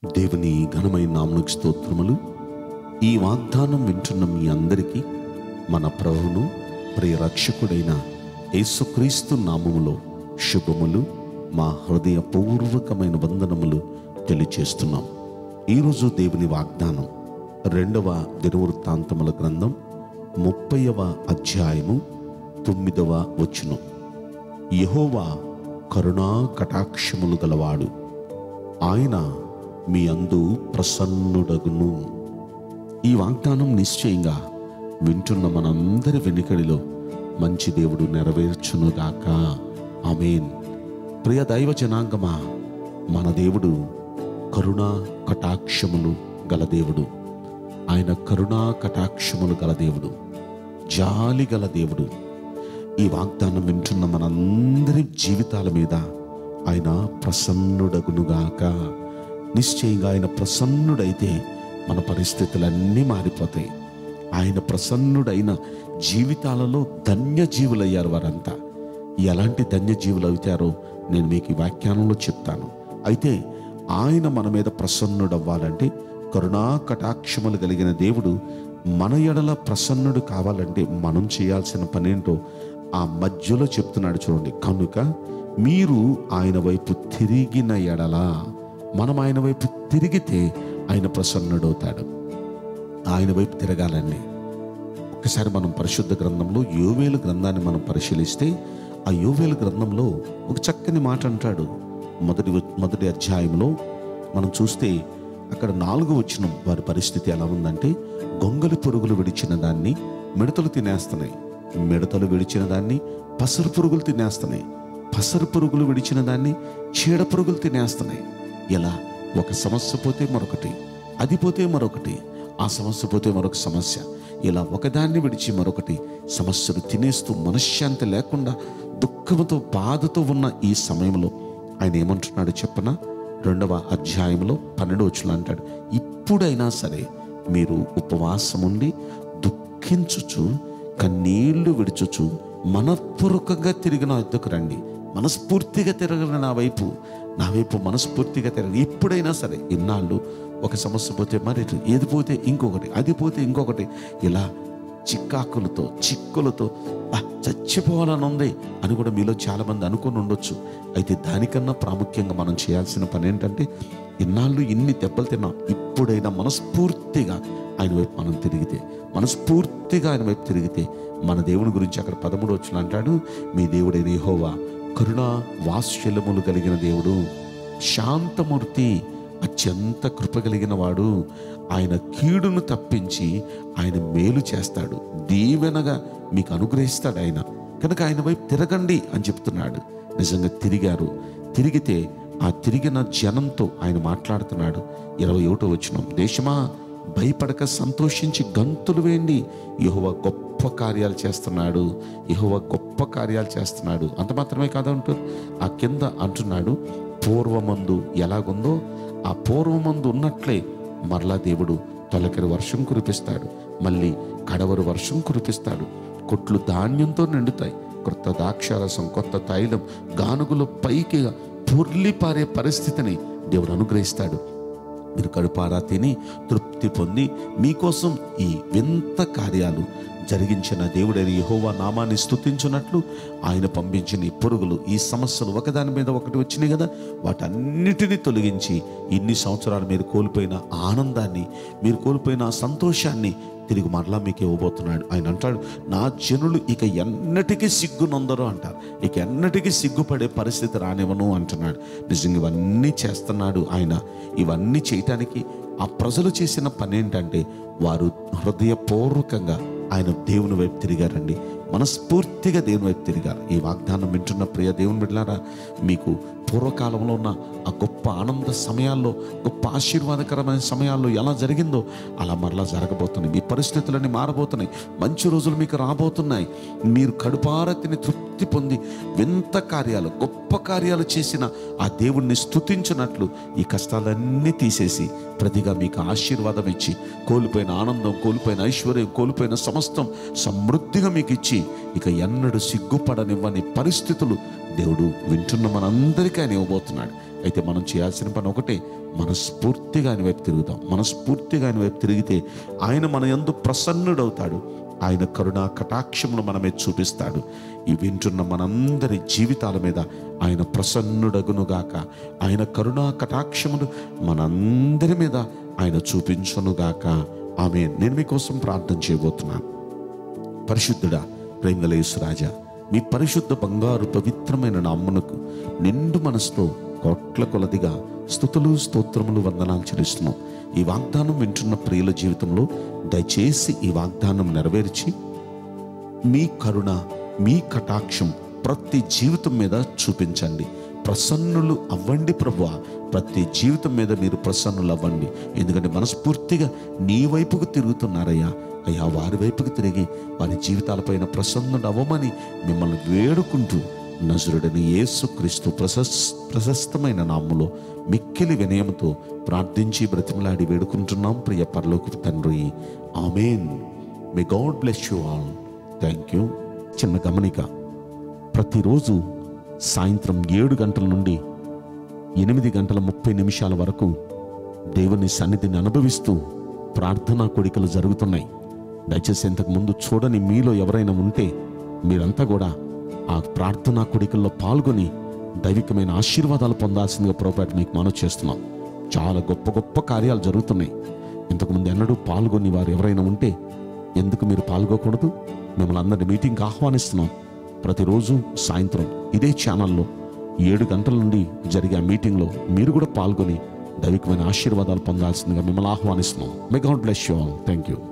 దేవుని ఘనమైన నామమునకు స్తోత్రములు. ఈ వాగ్దానం వింటున్న మీ అందరికీ మన ప్రభువును ప్రియ రక్షకుడైన యేసుక్రీస్తు నామములో శుభములు, మా హృదయపూర్వకమైన వందనములు తెలియచేస్తున్నాం. ఈరోజు దేవుని వాగ్దానం 2వ దినవృత్తాంతముల గ్రంథం 30వ అధ్యాయము 9వ వచనం. యెహోవా కరుణా కటాక్షములు గలవాడు, ఆయన మీ అందు ప్రసన్నుడగును. ఈ వాగ్దానం నిశ్చయంగా వింటున్న మనందరి వెనుకడిలో మంచి దేవుడు నెరవేర్చునుగాక. ఆమేన్. ప్రియ దైవ జనాంగమా, మన దేవుడు కరుణా కటాక్షములు గల దేవుడు. ఆయన కరుణా కటాక్షములు గల దేవుడు, జాలి గల దేవుడు. ఈ వాగ్దానం వింటున్న మనందరి జీవితాల మీద ఆయన ప్రసన్నుడగునుగాక. నిశ్చయంగా ఆయన ప్రసన్నుడైతే మన పరిస్థితులన్నీ మారిపోతాయి. ఆయన ప్రసన్నుడైన జీవితాలలో ధన్యజీవులయ్యారు వారంతా. ఎలాంటి ధన్యజీవులు అవుతారో నేను మీకు ఈ వ్యాఖ్యానంలో చెప్తాను. అయితే ఆయన మన మీద ప్రసన్నుడవ్వాలంటే, కరుణా కటాక్షములు కలిగిన దేవుడు మన ఎడల ప్రసన్నుడు కావాలంటే మనం చేయాల్సిన పనేంటో ఆ మధ్యలో చెప్తున్నాడు చూడండి. కనుక మీరు ఆయన వైపు తిరిగిన ఎడల, మనం ఆయన వైపు తిరిగితే ఆయన ప్రసన్నుడవుతాడు. ఆయన వైపు తిరగాలండి. ఒక్కసారి మనం పరిశుద్ధ గ్రంథంలో యోవేలు గ్రంథాన్ని మనం పరిశీలిస్తే, ఆ యోవేలు గ్రంథంలో ఒక చక్కని మాట అంటాడు. మొదటి అధ్యాయంలో మనం చూస్తే అక్కడ 4వ వచనం వారి పరిస్థితి ఎలా ఉందంటే, గొంగలి పురుగులు విడిచిన దాన్ని మిడతలు తినేస్తున్నాయి, మిడతలు విడిచిన దాన్ని పసరు పురుగులు తినేస్తున్నాయి, పసరు పురుగులు విడిచిన దాన్ని చీడ పురుగులు తినేస్తున్నాయి. ఇలా ఒక సమస్య పోతే మరొకటి, అది పోతే మరొకటి, ఆ సమస్య పోతే మరొక సమస్య, ఇలా ఒకదాన్ని విడిచి మరొకటి సమస్యలు తినేస్తూ మనశ్శాంతి లేకుండా దుఃఖంతో బాధతో ఉన్న ఈ సమయంలో ఆయన ఏమంటున్నాడు చెప్పనా? 2వ అధ్యాయంలో 12వ వచనం అంటాడు, ఇప్పుడైనా సరే మీరు ఉపవాసముండి దుఃఖించుచు కన్నీళ్లు విడుచుచు మనఃపూర్వకంగా తిరిగి నా వద్దకు రండి. మనస్ఫూర్తిగా తిరగల నా వైపు మనస్ఫూర్తిగా తిరగలి. ఇప్పుడైనా సరే, ఇన్నాళ్ళు ఒక సమస్య పోతే మరి ఏది పోతే ఇంకొకటి, అది పోతే ఇంకొకటి, ఇలా చిక్కులతో చచ్చిపోవాలని ఉంది అని కూడా మీలో చాలామంది అనుకుని ఉండొచ్చు. అయితే దానికన్నా ప్రాముఖ్యంగా మనం చేయాల్సిన పని ఏంటంటే, ఇన్నాళ్ళు ఇన్ని దెబ్బలు తిన్నాం, ఇప్పుడైనా మనస్ఫూర్తిగా ఆయన వైపు మనం తిరిగితే, మనస్ఫూర్తిగా ఆయన వైపు తిరిగితే మన దేవుని గురించి అక్కడ 13వ వచనం అంటాడు, మీ దేవుడైన యెహోవా కరుణా వాత్సల్యములు కలిగిన దేవుడు, శాంతమూర్తి, అత్యంత కృప కలిగిన వాడు. ఆయన కీడును తప్పించి ఆయన మేలు చేస్తాడు, దీవెనగా మీకు అనుగ్రహిస్తాడు ఆయన. కనుక ఆయన వైపు తిరగండి అని చెప్తున్నాడు. నిజంగా తిరిగితే ఆ తిరిగిన జనంతో ఆయన మాట్లాడుతున్నాడు. 21వ వచనం, దేశమా భయపడక సంతోషించి గంతులు వేయండి, యెహోవా గొప్ప కార్యాలు చేస్తున్నాడు, యెహోవా గొప్ప కార్యాలు చేస్తున్నాడు. అంత మాత్రమే కాదంటారు, ఆ కింద అంటున్నాడు, పూర్వమందు ఎలాగుందో ఆ పూర్వమందు ఉన్నట్లే మరలా దేవుడు తొలకరి వర్షం కురిపిస్తాడు, మళ్ళీ కడవరు వర్షం కురిపిస్తాడు, కొట్లు ధాన్యంతో నిండుతాయి, కొత్త ద్రాక్షారసం, కొత్త తైలం, గానుగులు పైకి పొర్లిపారే పరిస్థితిని దేవుడు అనుగ్రహిస్తాడు. మీరు కడుపారా తిని తృప్తి పొంది మీకోసం ఈ వింత కార్యాలు జరిగించిన దేవుడైన యెహోవా నామాన్ని స్తుతించున్నట్లు ఆయన పంపించిన ఈ పురుగులు, ఈ సమస్యలు ఒకదాని మీద ఒకటి వచ్చినాయి కదా, వాటన్నిటినీ తొలగించి ఇన్ని సంవత్సరాలు మీరు కోల్పోయిన ఆనందాన్ని, మీరు కోల్పోయిన సంతోషాన్ని తిరిగి మరలా మీకు ఇవ్వబోతున్నాడు. ఆయన అంటాడు, నా జనులు ఇక ఎన్నటికీ సిగ్గునందరు అంటారు, ఇక ఎన్నటికీ సిగ్గుపడే పరిస్థితి రానివ్వను అంటున్నాడు. నిజంగా ఇవన్నీ చేస్తున్నాడు ఆయన. ఇవన్నీ చేయటానికి ఆ ప్రజలు చేసిన పని ఏంటంటే, వారు హృదయపూర్వకంగా ఆయన దేవుని వైపు తిరిగారండి, మనస్ఫూర్తిగా దేవుని వైపు తిరిగారు. ఈ వాగ్దానం వింటున్న ప్రియ దేవుని బిడ్డలారా, మీకు పూర్వకాలంలో ఉన్న ఆ గొప్ప ఆనంద సమయాల్లో, గొప్ప ఆశీర్వాదకరమైన సమయాల్లో ఎలా జరిగిందో అలా మరలా జరగబోతున్నాయి. మీ పరిస్థితులన్నీ మారబోతున్నాయి, మంచి రోజులు మీకు రాబోతున్నాయి. మీరు కడుపారతిని తృప్తి పొంది వింత కార్యాలు, గొప్ప కార్యాలు చేసిన ఆ దేవుణ్ణి స్తుతించినట్లు ఈ కష్టాలన్నీ తీసేసి ప్రతిగా మీకు ఆశీర్వాదం ఇచ్చి, కోల్పోయిన ఆనందం, కోల్పోయిన ఐశ్వర్యం, కోల్పోయిన సమస్తం సమృద్ధిగా మీకు ఇచ్చి, ఇక ఎన్నడూ సిగ్గుపడనివ్వని పరిస్థితులు దేవుడు వింటున్న మనందరికీ ఆయన ఇవ్వబోతున్నాడు. అయితే మనం చేయాల్సిన పని ఒకటే, మనస్ఫూర్తిగా ఆయన వైపు తిరుగుతాం. మనస్ఫూర్తిగా ఆయన వైపు తిరిగితే ఆయన మన యందు ప్రసన్నుడవుతాడు. ఆయన కరుణా కటాక్షములు మన మీద చూపిస్తాడు. ఈ వింటున్న మనందరి జీవితాల మీద ఆయన ప్రసన్నుడగునుగాక. ఆయన కరుణా కటాక్షములు మనందరి మీద ఆయన చూపించునుగాక. ఆమేన్. నేను మీకోసం ప్రార్థన చేయబోతున్నాను. పరిశుద్ధుడా, ప్రేమగల యేసురాజా, మీ పరిశుద్ధ బంగారు పవిత్రమైన నామమునకు నిండు మనసుతో కోట్ల కొలదిగా స్తుతులు స్తోత్రములు వందనాలు చెల్లిస్తున్నాం. ఈ వాగ్దానం వింటున్న ప్రియుల జీవితంలో దయచేసి ఈ వాగ్దానం నెరవేర్చి మీ కరుణ, మీ కటాక్షం ప్రతి జీవితం మీద చూపించండి. ప్రసన్నులు అవ్వండి ప్రభువా. ప్రతి జీవితం మీద మీరు ప్రసన్నులు అవ్వండి. ఎందుకంటే మనస్ఫూర్తిగా నీ వైపుకు తిరుగుతున్నారయ్యా. అయ్యా, వారి వైపుకు తిరిగి వారి జీవితాలపైన ప్రసన్నుడు అవ్వమని మిమ్మల్ని వేడుకుంటూ నజరుడని యేసుక్రీస్తు ప్రశస్తమైన నామములో మిక్కిలి వినయముతో ప్రార్థించి బ్రతిమలాడి వేడుకుంటున్నాం ప్రియ పరలోకపు తండ్రి. Amen. May God bless you all. Thank you. చిన్న గమనిక. ప్రతిరోజు సాయంత్రం 7 గంటల నుండి 8:30 వరకు దేవుని సన్నిధిని అనుభవిస్తూ ప్రార్థనా కోడికలు జరుగుతున్నాయి. దయచేసి ఇంతకుముందు చూడని మీలో ఎవరైనా ఉంటే మీరంతా కూడా ఆ ప్రార్థనా కోడికల్లో పాల్గొని దైవికమైన ఆశీర్వాదాలు పొందాల్సిందిగా ప్రభువుపేట మీకు మనవి చేస్తున్నాం. చాలా గొప్ప గొప్ప కార్యాలు జరుగుతున్నాయి. ఇంతకుముందు ఎన్నడూ పాల్గొని వారు ఎవరైనా ఉంటే ఎందుకు మీరు పాల్గొకూడదు? మిమ్మల్ని అందరినీ మీటింగ్కి ఆహ్వానిస్తున్నాం. ప్రతిరోజు సాయంత్రం ఇదే ఛానల్లో 7 గంటల నుండి జరిగే ఆ మీటింగ్లో మీరు కూడా పాల్గొని దైవికమైన ఆశీర్వాదాలు పొందాల్సిందిగా మిమ్మల్ని ఆహ్వానిస్తున్నాం. May God bless you all. Thank you.